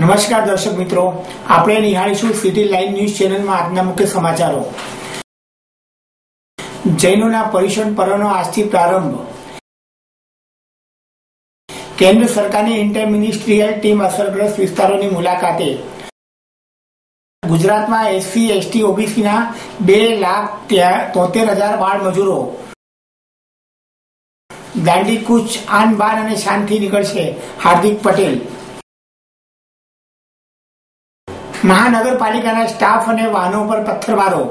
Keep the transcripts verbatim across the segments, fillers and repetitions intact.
નમસ્કાર દર્શક મિત્રો, આપણે નિહાળીશું સિટી લાઈવ ન્યૂઝ ચેનલમાં આજના મુખ્ય સમાચારો। જૈનોના પર્યુષણ પર્વનો આજથી પ્રારંભ। કેન્દ્ર સરકારની ઇન્ટરમિનિસ્ટ્રીયલ ટીમ અસરગ્રસ્ત વિસ્તારોની મુલાકાતે। ગુજરાતમાં એસસી એસટી ઓબીસીના બે લાખ તોતેર હજાર બાળ મજૂરો દાંડી કૂચ આન બાન અને શાનથી નીકળશે, હાર્દિક પટેલ। મહાનગરપાલિકાના સ્ટાફ અને વાહનો પર પથ્થરમારો।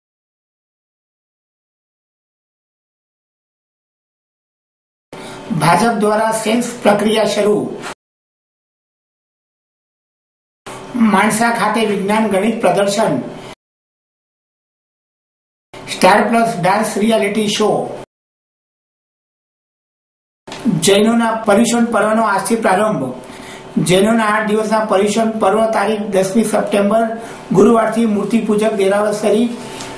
ભાજપ દ્વારા સેન્સ પ્રક્રિયા શરૂ। માણસા ખાતે વિજ્ઞાન ગણિત પ્રદર્શન। Star Plus dance reality show. જૈનોના પર્યુષણ પર્વનો આજથી પ્રારંભ। જૈનોના આઠ દિવસના પર્યુષણ પર્વ તારીખ દસમી સપ્ટેમ્બર ગુરુવારથી મૂર્તિ પૂજક દેરાસરી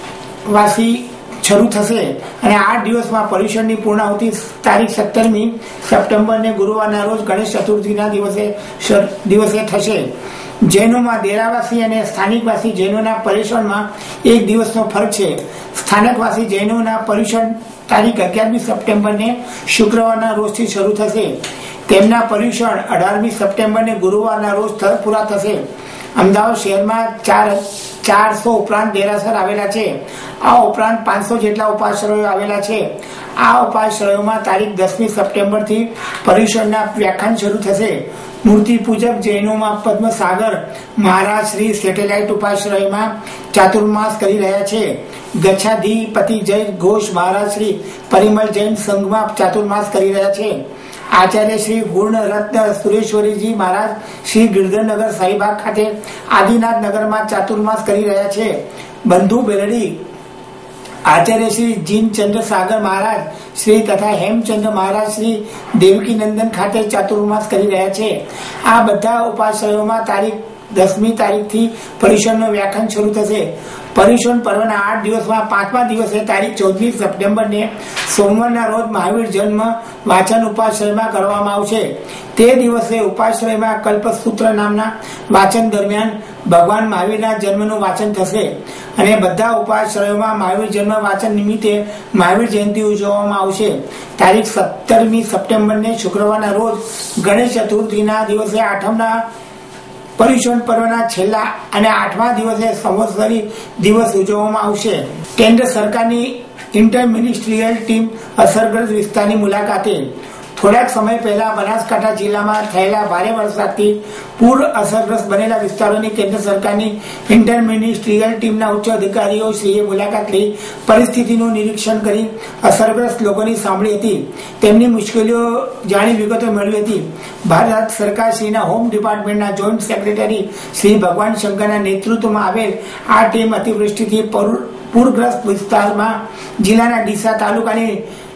વાસી શરૂ થશે અને આઠ દિવસમાં પર્યુષણની પૂર્ણાહુતિ તારીખ સત્તરમી સપ્ટેમ્બરને ગુરુવારના રોજ ગણેશ ચતુર્થીના દિવસે દિવસે થશે। જૈનોમાં દેરાવાસી અને સ્થાનિકવાસી જૈનોના પર્યુષણમાં એક દિવસનો ફરક છે। સ્થાનિકવાસી જૈનોના પર્યુષણ તારીખ અગિયારમી સપ્ટેમ્બરને શુક્રવારના રોજથી શરૂ થશે। તેમના પર્યુષણ અઢારમી સપ્ટેમ્બરને ગુરુવારના રોજ પૂરા થશે। અમદાવાદ શહેરમાં ચાર ચારસો ઉપરાંત દેરાસર આવેલા છે। આ ઉપરાંત પાંચસો જેટલા ઉપાશ્રયો આવેલા છે। આ ઉપાશ્રયોમાં તારીખ દસમી સપ્ટેમ્બરથી પર્યુષણના વ્યાખ્યાન શરૂ થશે। મૂર્તિ પૂજક જૈનોમાં પદ્મસાગર મહારાજ શ્રી સેટેલાઇટ ઉપાશ્રયમાં ચાતુર્માસ કરી રહ્યા છે। ગચ્છાધિપતિ જૈન ઘોષ મહારાજ શ્રી પરિમલ જૈન સંઘમાં ચાતુર્માસ કરી રહ્યા છે। આચાર્ય શ્રી ગુણ રત્ન સુરેશ્વરીજી મહારાજ શ્રી ગિરધરનગર સાઈબાગ ખાતે આદિનાથ નગરમાં ચાતુર્માસ કરી રહ્યા છે। બંધુ બેરડી આચાર્ય શ્રી જીનચંદ્ર સાગર મહારાજ શ્રી તથા હેમચંદ્ર મહારાજ શ્રી દેવકી નંદન ખાતે ચાતુર્માસ કરી રહ્યા છે। આ બધા ઉપાશ્રયોમાં તારીખ દસમી તારીખથી પર્યુષણનું વ્યાખ્યાન શરૂ થશે। પર્યુષણ પર્વના આઠ દિવસમાં પાંચમા દિવસે તારીખ ચૌદમી સપ્ટેમ્બરને સોમવારના રોજ મહાવીર જન્મ વાચન ઉપાશ્રયમાં કરવામાં આવશે। તે દિવસે ઉપાશ્રયમાં કલ્પસૂત્ર નામના વાચન દરમિયાન ભગવાન મહાવીરના જન્મનું વાચન થશે અને બધા ઉપાશ્રયોમાં મહાવીર જન્મ વાચન નિમિત્તે મહાવીર જયંતિ ઉજવવામાં આવશે। તારીખ સત્તરમી સપ્ટેમ્બરને શુક્રવારના રોજ ગણેશ ચતુર્થીના દિવસે આઠમના પર્યુષણ પર્વના છેલ્લા અને આઠમા દિવસે સંવત્સરી દિવસ ઉજવવામાં આવશે। કેન્દ્ર સરકારની ઇન્ટરમિનિસ્ટ્રીયલ ટીમ અસરગ્રસ્ત વિસ્તારની મુલાકાતે। થોડાક સમય પહેલા બનાસકાંઠા જિલ્લામાં થયેલા ભારે વરસાદથી પૂર અસરગ્રસ્ત બનેલા વિસ્તારોની કેન્દ્ર સરકારની ઇન્ટરમિનિસ્ટ્રીયલ ટીમના ઉચ્ચ અધિકારીઓ શ્રીએ મુલાકાત લઈ પરિસ્થિતિનું નિરીક્ષણ કરી અસરગ્રસ્ત લોકોની સાંભળી હતી। તેમની મુશ્કેલીઓ જાણી વિગતો મેળવી હતી। ભારત સરકાર શ્રીના હોમ ડિપાર્ટમેન્ટના જોઈન્ટ સેક્રેટરી શ્રી ભગવાન શંકરના નેતૃત્વમાં આવેલ આ ટીમ અતિવૃષ્ટિથી પૂરગ્રસ્ત વિસ્તારમાં જિલ્લાના ડીસા તાલુકાની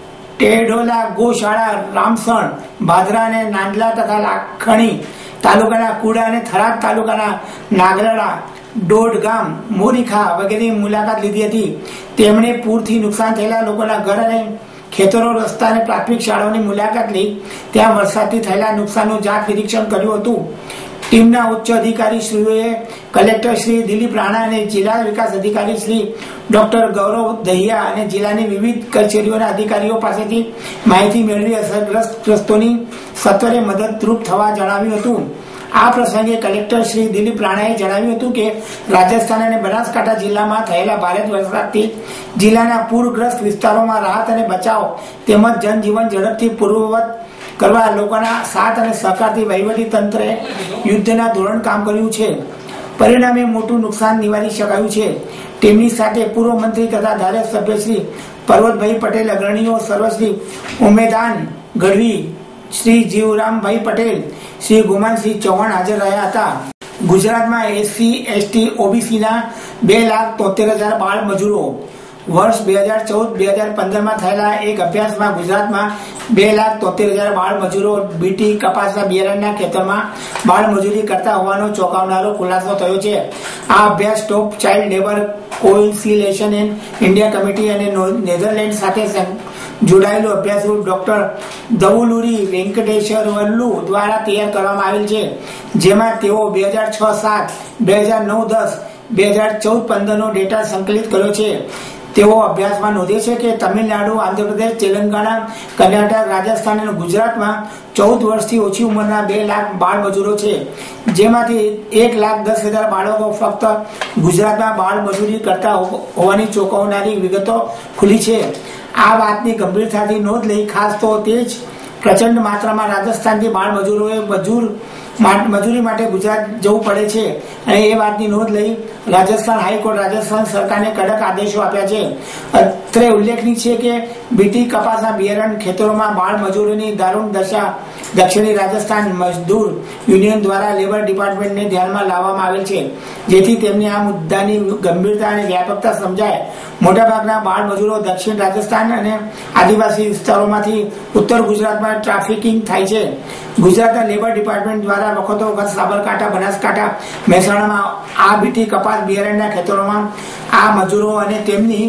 ટેઢોલા ગોશાળા રામસણ ભાદરા અને નાંદલા તથા લાખણી તાલુકાના કુડા અને થરાદ તાલુકાના નાગરડા ડોડ ગામ મોરીખા વગેરેની મુલાકાત લીધી હતી। તેમણે પૂરથી નુકસાન થયેલા લોકોના ઘર અને ખેતરો રસ્તા અને પ્રાથમિક શાળાઓની મુલાકાત લઈ ત્યાં વરસાદથી થયેલા નુકસાનનું જાત નિરીક્ષણ કર્યું હતું। ટીમના ઉચ્ચ અધિકારી શ્રીઓએ કલેક્ટર શ્રી દિલીપ રાણા અને જિલ્લા વિકાસ અધિકારી શ્રી ડોક્ટર ગૌરવ દહિયા અને જિલ્લાની વિવિધ કચેરીઓના અધિકારીઓ પાસેથી માહિતી મેળવી અસરગ્રસ્તોની સત્વરે મદદરૂપ થવા જણાવ્યું હતું। આ પ્રસંગે કલેક્ટર શ્રી દિલીપ રાણાએ જણાવ્યું હતું કે રાજસ્થાન અને બનાસકાંઠા જિલ્લામાં થયેલા ભારે વરસાદથી જિલ્લાના પૂરગ્રસ્ત વિસ્તારોમાં રાહત અને બચાવ તેમજ જનજીવન ઝડપથી પૂર્વવત કરવા લોકોના સાથ અને સહકારથી વહીવટી તંત્રે યુદ્ધના ધોરણ કામ કર્યું છે। પરિણામે મોટું નુકસાન નિવારી શકાયું છે। તેમની સાથે પૂર્વ મંત્રી તથા ધારાસભ્ય શ્રી પર્વતભાઈ પટેલ, અગ્રણીઓ સર્વશ્રી ઉમેદાન ગઢવી, શ્રી જીવરામભાઈ પટેલ, શ્રી ગુમાનસિંહ ચૌહાણ હાજર રહ્યા હતા। ગુજરાતમાં એસસી એસટી ઓબીસીના બે લાખ તોતેર હજાર બાળ મજૂરો। વર્ષ બે હજાર ચૌદ બે હજાર પંદર માં થયેલા એક અભ્યાસમાં ગુજરાતમાં બે લાખ તોતેર હજાર બાળ મજૂરો બીટી કપાસના બિયારણના ખેતરમાં બાળ મજૂરી કરતા હોવાનો ચોંકાવનારો ખુલાસો થયો છે। આ અભ્યાસ top child labour conciliation and India committee અને નેધરલેન્ડ સાથે જોડાયેલું અભ્યાસરૂપ ડોક્ટર દવુલુરી વેંકટેશ્વરવલ્લુ દ્વારા તૈયાર કરવામાં આવેલ છે, જેમાં તેઓ બે હજાર છ સાત બે હજાર નવ દસ બે હજાર ચૌદ પંદર નો ડેટા સંકલિત કર્યો છે. તેઓ અભ્યાસમાં નોંધે છે કે તમિલનાડુ, આંધ્રપ્રદેશ, તેલંગાણા, કર્ણાટક, રાજસ્થાન અને ગુજરાતમાં ચૌદ વર્ષથી ઓછી ઉંમરના બે લાખ બાળ મજૂરો છે, જેમાંથી એક લાખ દસ હજાર બાળકો ફક્ત ગુજરાતમાં બાળ મજૂરી કરતા હોવાની ચોંકાવનારી વિગતો ખુલી છે. આ વાતની ગંભીરતાથી નોંધ લઈ ખાસ તો તે જ પ્રચંડ માત્રામાં રાજસ્થાનથી બાળ મજૂરોએ મજૂર મજૂરી માટે ગુજરાત જવું પડે છે અને એ વાતની નોંધ લઈ રાજસ્થાન હાઈકોર્ટ રાજસ્થાન સરકારને કડક આદેશો આપ્યા છે. અત્રે ઉલ્લેખનીય છે કે બીટી કપાસના બિયારણ ખેતરોમાં બાળ મજૂરોની દારૂણ દશા દક્ષિણી રાજસ્થાન મજદૂર યુનિયન દ્વારા લેબર ડિપાર્ટમેન્ટને ધ્યાનમાં લાવવામાં આવેલ છે, જેથી તેમને આ મુદ્દાની ગંભીરતા અને વ્યાપકતા સમજાય. મોટાભાગના બાળ મજૂરો દક્ષિણ રાજસ્થાન અને આદિવાસી વિસ્તારોમાંથી ઉત્તર ગુજરાતમાં ટ્રાફિકિંગ થાય છે. ગુજરાતના લેબર ડિપાર્ટમેન્ટ દ્વારા વખતો વખત સાબરકાંઠા, બનાસકાંઠા, મહેસાણામાં આ બીટી કપાસ બિયારણના ખેતરોમાં આ મજૂરો અને તેમની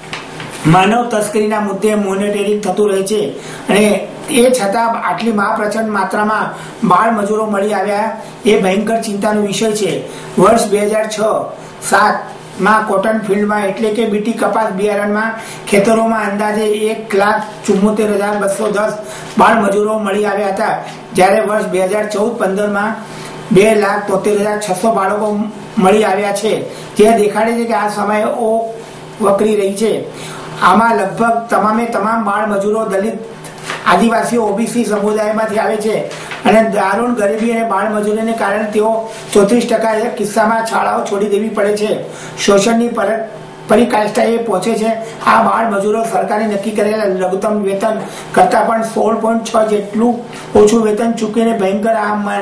માનવ તસ્કરીના મુદ્દે મોનિટરિંગ થતું રહે છે અને એ છતાં આટલી મહાપ્રચંડ માત્રામાં બાળ મજૂરો મળી આવ્યા એ ભયંકર ચિંતાનો વિષય છે. વર્ષ બે હજાર છ સાત માં કોટન ફિલ્ડમાં એટલે કે બીટી કપાસ બિયારણમાં ખેતરોમાં અંદાજે એક લાખ ચુમ્મોતેર હજાર બસો દસ બાળ મજૂરો મળી આવ્યા હતા, જ્યારે વર્ષ બે હજાર ચૌદ પંદર માં બે લાખ તોતેર હજાર છસો બાળકો મળી આવ્યા છે, જે દેખાડે છે કે આ સમયે ઓ વકરી રહી છે. આમાં લગભગ તમામે તમામ બાળ મજૂરો દલિત, આદિવાસીઓ, ઓબીસી સમુદાયમાંથી આવે છે અને દારૂણ ગરીબી અને બાળ મજૂરીને કારણે તેઓ ચોત્રીસ ટકા કિસ્સામાં શાળાઓ છોડી દેવી પડે છે. શોષણની પરિકાષ્ઠા એ પહોંચે છે. આ બાળ મજૂરો સરકારે નક્કી કરેલા લઘુત્તમ વેતન કરતા પણ સોળ પોઈન્ટ છ જેટલું ઓછું વેતન ચૂકવીને ભયંકર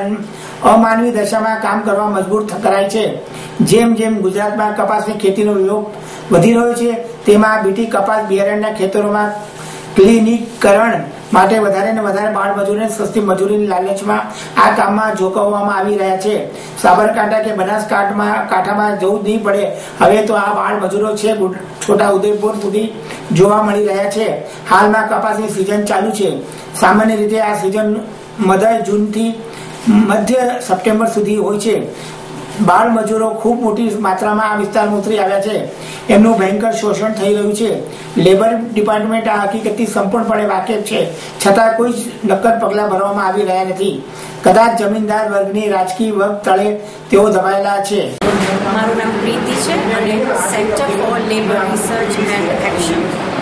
અમાનવી દશામાં કામ કરવા મજબૂર કરાય છે. જેમ જેમ ગુજરાતમાં કપાસની ખેતીનો ઉપયોગ વધી રહ્યો છે, તેમાં બીટી કપાસ બિયારણના ખેતરોમાં ક્લિનિકરણ માટે વધારે ને વધારે બાળ મજૂરોને સસ્તી મજૂરીની લાલચમાં આ કામમાં જોકવવામાં આવી રહ્યા છે. સાબરકાંઠા કે બનાસકાંઠામાં કાંઠામાં જવું નહીં પડે. હવે તો આ બાળ મજૂરો છે છોટા ઉદેપુર સુધી જોવા મળી રહ્યા છે. હાલમાં કપાસની સિઝન ચાલુ છે. સામાન્ય રીતે આ સિઝન મધ્ય જૂનથી મધ્ય સપ્ટેમ્બર સુધી હોય છે. બાળ મજૂરો ખૂબ મોટી માત્રામાં આ વિસ્તારમાં ઉતરી આવ્યા છે. એમનું ભયંકર શોષણ થઈ રહ્યું છે. લેબર ડિપાર્ટમેન્ટ આ હકીકતથી સંપૂર્ણપણે વાકેફ છે, છતાં કોઈ જ નક્કર પગલાં ભરવામાં આવી રહ્યા નથી. કદાચ જમીનદાર વર્ગની રાજકીય વર્ગ તળે તેઓ દબાયેલા છે. મારું નામ પ્રીતિ છે અને centre for labour research and action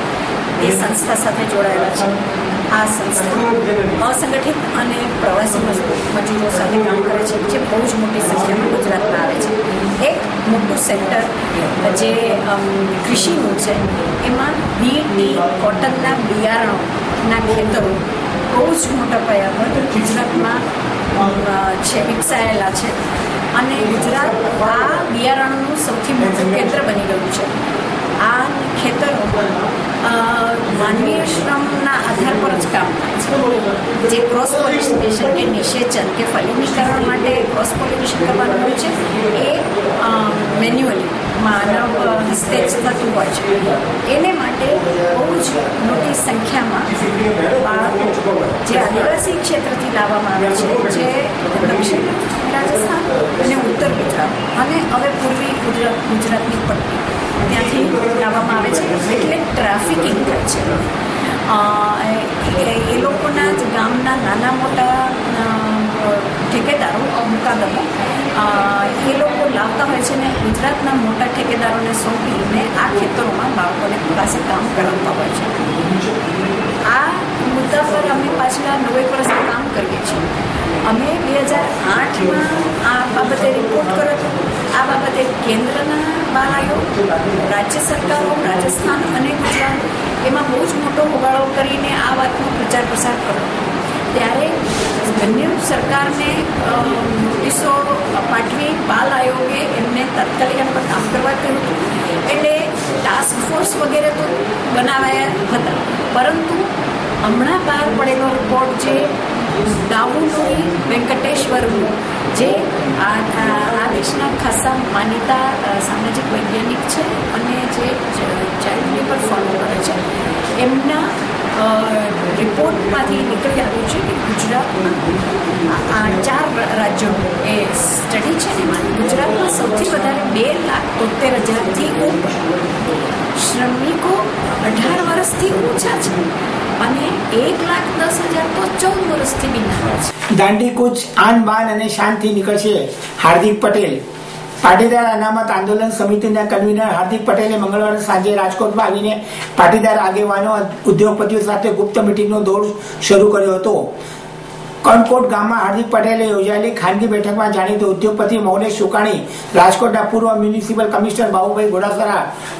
એ સંસ્થા સાથે જોડાયેલા છે. આ સંસ્થા અસંગઠિત અને પ્રવાસી મજૂરો સાથે કામ કરે છે, જે બહુ જ મોટી સંખ્યામાં ગુજરાતમાં આવે છે. એક મોટું સેક્ટર જે કૃષિનું છે, એમાં બીટી કોટનના બિયારણોના ખેતરો બહુ જ મોટા પાયા પર ગુજરાતમાં છે, વિકસાયેલા છે અને ગુજરાત આ બિયારણનું સૌથી મોટું કેન્દ્ર બની ગયું છે. આ ખેતરો માનવીય શ્રમના આધાર પર જ કામ થાય છે. જે ક્રોસ પોલિનેશન કે નિષેચન કે ફલિનીકરણ માટે ક્રોસ પોલિનેશન કરવાનું હોય છે, એ મેન્યુઅલી માનવ હસ્તે જ થતું હોય છે. એને માટે બહુ જ મોટી સંખ્યામાં બાળકો જે આદિવાસી ક્ષેત્રથી લાવવામાં આવે છે, જે દક્ષિણ રાજસ્થાન અને ઉત્તર ગુજરાત અને હવે પૂર્વી ગુજરાત ગુજરાતની પટ્ટી ત્યાંથી લાવવામાં આવે છે. એટલે ટ્રાફિકિંગ થાય છે. એ લોકોના જ ગામના નાના મોટા ઠેકેદારો મુકાદમો એ લોકો લાવતા હોય છે ને ગુજરાતના મોટા ઠેકેદારોને સોંપીને આ ખેતરોમાં બાળકોને પાસે કામ કરાવતા હોય છે. આ મુદ્દા પર અમે પાછલા નવેક વર્ષથી કામ કરીએ છીએ. અમે બે હજાર આઠમાં આ બાબતે રિપોર્ટ કર્યો હતો. આ બાબતે કેન્દ્રના બહાર આવ્યો, રાજ્ય સરકારો, રાજસ્થાન અને ગુજરાત એમાં બહુ જ મોટો હોબાળો કરીને આ વાતનો પ્રચાર પ્રસાર કર્યો. ત્યારે બંને સરકારને નોટિસો પાઠવી બાલ આયોગે એમને તાત્કાલિક એમ પર કામ કરવા કહ્યું હતું. એટલે ટાસ્ક ફોર્સ વગેરે તો બનાવાયા હતા, પરંતુ હમણાં બહાર પડેલો રિપોર્ટ જે દાવુલોરી વેંકટેશ્વરનું જે આ દેશના ખાસા માનીતા સામાજિક વૈજ્ઞાનિક છે અને જે ચાઇલ્ડ લેબર ફોલો કરે છે એમના રિપોર્ટમાંથી નીકળી આવ્યું છે કે ગુજરાતમાં આ ચાર રાજ્યો એ સ્ટડી છે એમાં ગુજરાતમાં સૌથી વધારે બે લાખ તોતેર હજારથી ઉપર શ્રમિકો અઢાર વર્ષથી ઓછા છે અને એક લાખ દસ હજાર તો ચૌદ વર્ષથી બી નાના છે. દાંડી કૂચ આન બાન અને શાંતિ નીકળશે હાર્દિક પટેલ. પાટીદાર અનામત આંદોલન સમિતિના કન્વીનર હાર્દિક પટેલે મંગળવારે સાંજે રાજકોટમાં આવીને પાટીદાર આગેવાનો ઉદ્યોગપતિઓ સાથે ગુપ્ત મિટિંગનો દોર શરૂ કર્યો હતો. કણકોટ ગામમાં હાર્દિક પટેલે યોજાયેલી ખાનગી બેઠકમાં જાણીતો ઉદ્યોગપતિ મૌલેશ સુકાણી, રાજકોટના પૂર્વ મ્યુનિસિપલ કમિશનર બાબુભાઈ ઘોડાસરા,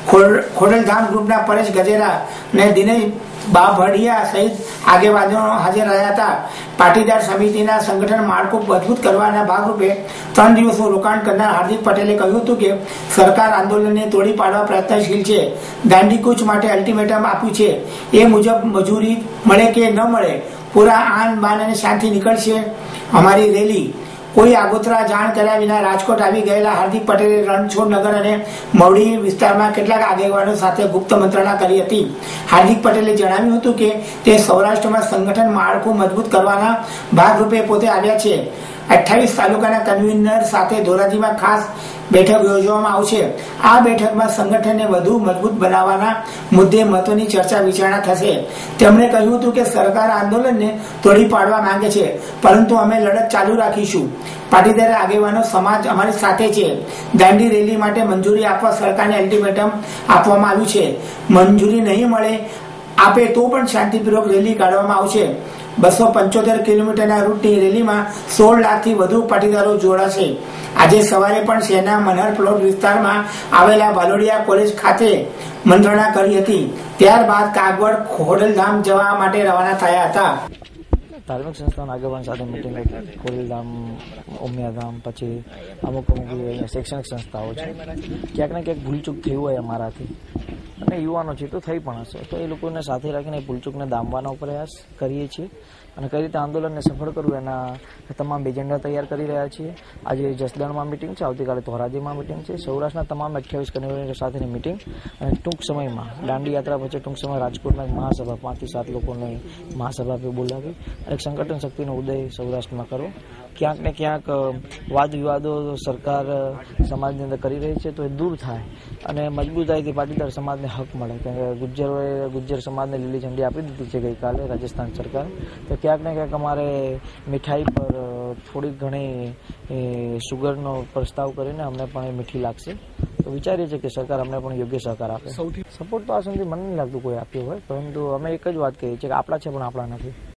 ખોડલધામ ગ્રુપના પરેશ ગજેરા અને દિનેશ બાભડિયા સહિત આગેવાનો હાજર રહ્યા હતા. પાટીદાર સમિતિના સંગઠન માળખું મજબૂત કરવાના ભાગરૂપે ત્રણ દિવસનું રોકાણ કરનાર હાર્દિક પટેલે કહ્યું હતું કે સરકાર આંદોલનને તોડી પાડવા પ્રયત્નશીલ છે. દાંડી કૂચ માટે અલ્ટિમેટમ આપ્યું છે. એ મુજબ મજૂરી મળે કે ન મળે પૂરા આન બાન અને શાંતિ નીકળશે અમારી રેલી. કોઈ આગોતરા જાણ કર્યા વિના રાજકોટ આવી ગયેલા હાર્દિક પટેલે રણછોડનગર અને મવડી વિસ્તારમાં કેટલાક આગેવાનો સાથે ગુપ્ત મંત્રણા કરી હતી. હાર્દિક પટેલે જણાવ્યું હતું કે તે સૌરાષ્ટ્રમાં સંગઠન માળખું મજબૂત કરવાના ભાગરૂપે પોતે આવ્યા છે. અઠ્ઠાવીસ તાલુકાના કન્વીનર સાથે ધોરાજીમાં ખાસ બેઠક યોજવામાં આવશે. આ બેઠકમાં સંગઠનને વધુ મજબૂત બનાવવાના મુદ્દે મહત્વની ચર્ચા વિચારણા થશે. તેમણે કહ્યું હતું કે સરકાર આંદોલનને તોડી પાડવા માંગે છે, પરંતુ અમે લડત ચાલુ રાખીશું. પાટીદાર આગેવાનો સમાજ અમારી સાથે છે. દાંડી રેલી માટે મંજૂરી આપવા સરકારને અલ્ટિમેટમ આપવામાં આવ્યું છે. મંજૂરી નહીં મળે આપે તો પણ શાંતિપૂર્વક રેલી કાઢવામાં આવશે. બસો પંચોતેર કિલોમીટરના રૂટની રેલીમાં સોળ લાખથી વધુ પાટીદારો જોડાશે. આજે સવારે પણ શહેરના મનહર પ્લોટ વિસ્તારમાં આવેલા ભાલોડિયા કોલેજ ખાતે મંત્રણા કરી હતી. ત્યારબાદ કાગવડ ખોડલધામ જવા માટે રવાના થયા હતા. ધાર્મિક સંસ્થાના આગેવાન સાથે મિટિંગ હતી. ખોડલધામ, ઉમિયાધામ, પછી અમુક અમુક શૈક્ષણિક સંસ્થાઓ છે. ક્યાંક ને ક્યાંક ભૂલચૂક થયું હોય અમારાથી અને યુવાનો છે તો થઈ પણ હશે, તો એ લોકોને સાથે રાખીને ભૂલચૂકને દામવાનો પ્રયાસ કરીએ છીએ અને કઈ રીતે આંદોલનને સફળ કરવું એના તમામ એજન્ડા તૈયાર કરી રહ્યા છીએ. આજે જસદણમાં મિટિંગ છે, આવતીકાલે ધોરાજીમાં મિટિંગ છે, સૌરાષ્ટ્રના તમામ અઠ્યાવીસ કન્વીનર સાથેની મિટિંગ અને ટૂંક સમયમાં દાંડી યાત્રા પછી ટૂંક સમય રાજકોટમાં મહાસભા પાંચથી સાત લોકોને મહાસભા પર બોલાવી અને સંગઠન શક્તિનો ઉદય સૌરાષ્ટ્રમાં કરો. ક્યાંક ને ક્યાંક વાદ વિવાદો સરકાર સમાજની અંદર કરી રહી છે તો એ દૂર થાય અને મજબૂતાઈથી પાટીદાર સમાજને હક મળે. કારણ કે ગુજ્જરોએ ગુજ્જર સમાજને લીલી ઝંડી આપી દીધી છે ગઈકાલે રાજસ્થાન સરકાર. તો ક્યાંક ને ક્યાંક અમારે મીઠાઈ પર થોડીક ઘણી સુગરનો પ્રસ્તાવ કરીને અમને પણ એ મીઠી લાગશે. તો વિચારીએ છીએ કે સરકાર અમને પણ યોગ્ય સહકાર આપે. સપોર્ટ તો આ સુધી મને નહીં લાગતું કોઈ આપ્યો હોય, પરંતુ અમે એક જ વાત કહીએ છીએ કે આપણા છે પણ આપણા નથી.